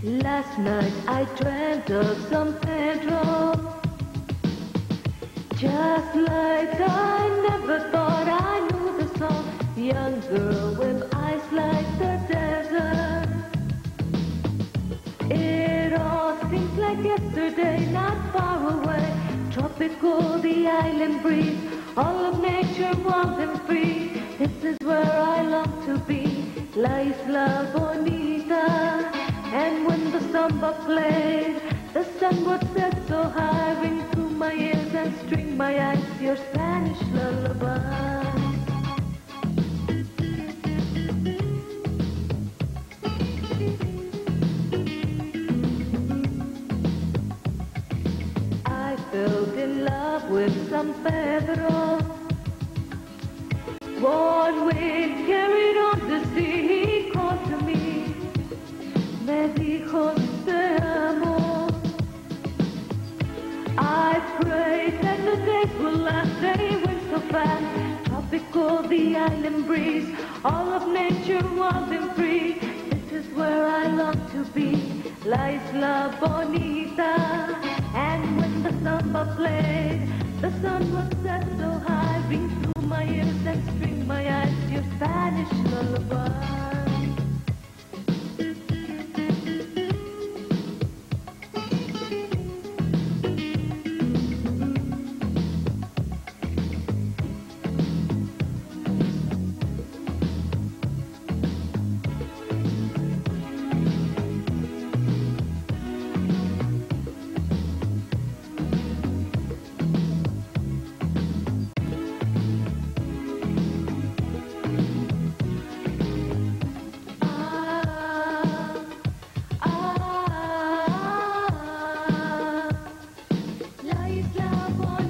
Last night I dreamt of San Pedro, just like I never thought I knew the song. Young girl with eyes like the desert. It all seems like yesterday, not far away. Tropical, the island breeze, all of nature wild and free. This is where I long to be, La Isla Bonita. And when the samba played, the sun would set so high, ring through my ears and string my eyes, your Spanish lullaby. I fell in love with San Pedro. One wind carried on the sea, he called to me. Me dijo te amo. I prayed that the days will last, they went so fast. Tropical, the island breeze, all of nature wild and free. This is where I long to be, La Isla Bonita. And when the samba played, the sun would set so high, ring through my ears and string my eyes, your Spanish lullaby. La isla